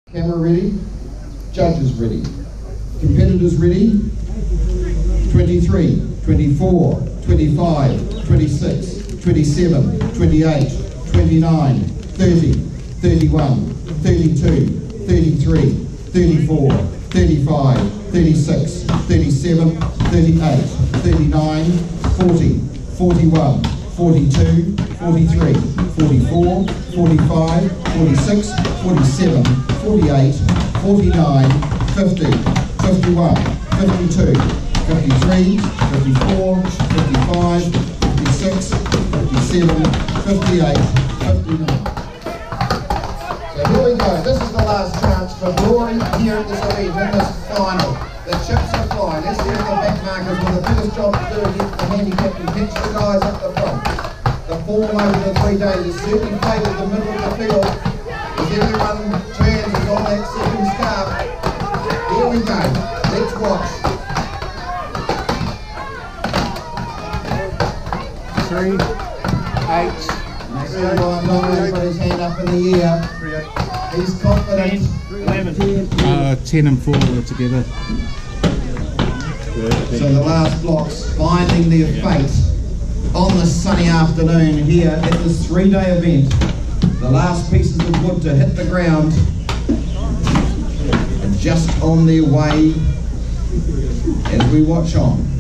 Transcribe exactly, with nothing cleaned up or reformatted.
Camera ready, judges ready, competitors ready. twenty-three, twenty-four, twenty-five, twenty-six, twenty-seven, twenty-eight, twenty-nine, thirty, thirty-one, thirty-two, thirty-three, thirty-four, thirty-five, thirty-six, thirty-seven, thirty-eight, thirty-nine, forty, forty-one, forty-two, forty-three, forty-four, forty-five, forty-six, forty-seven, forty-eight, forty-nine, fifty, fifty-one, fifty-two, fifty-three, fifty-four, fifty-five, fifty-six, fifty-seven, fifty-eight, fifty-nine. So here we go. This is the last chance for glory here at this event in this final. The chips are flying. Let's see if the back markers with the biggest job to do against the handicap and catch the guys up the front. The form over the three days has certainly favoured the middle of the field. As everyone turns is on that second scarf. Here we go. Let's watch. Three, eight. Everyone Nolan's got his hand up in the air. He's confident. Uh, ten and four altogether. So the last blocks finding their fate on this sunny afternoon here at this three-day event. The last pieces of wood to hit the ground are just on their way as we watch on.